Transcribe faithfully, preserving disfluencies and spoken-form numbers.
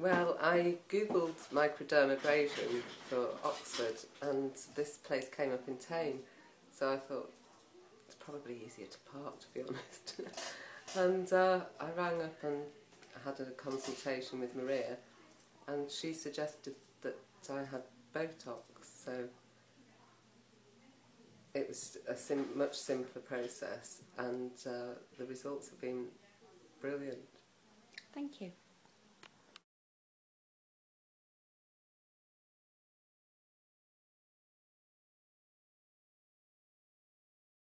Well, I googled microdermabrasion for Oxford and this place came up in Thame, so I thought it's probably easier to park, to be honest. and uh, I rang up and had a consultation with Maria, and she suggested that I had Botox, so it was a sim much simpler process, and uh, the results have been brilliant. Thank you.